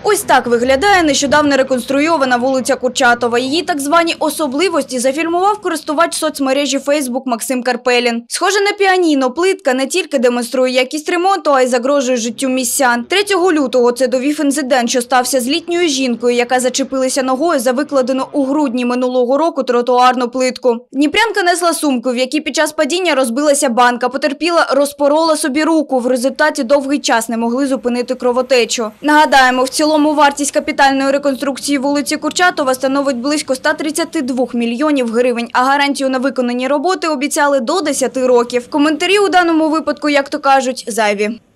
Ось так виглядає нещодавно реконструйована вулиця Курчатова. Її так звані особливості зафільмував користувач соцмережі Facebook Максим Карпелін. Схоже на піаніно, плитка не тільки демонструє якість ремонту, а й загрожує життю містян. 3 лютого це довів інцидент, що стався з літньою жінкою, яка зачепилася ногою за викладену у грудні минулого року тротуарну плитку. Дніпрянка несла сумку, в якій під час падіння розбилася банка. Потерпіла, розпорола собі руку. В результаті довгий час не могли зупинити кровотечу. Нагадаємо, в цілому вартість капітальної реконструкції вулиці Курчатова становить близько 132 мільйонів гривень, а гарантію на виконані роботи обіцяли до 10 років. Коментарі у даному випадку, як то кажуть, зайві.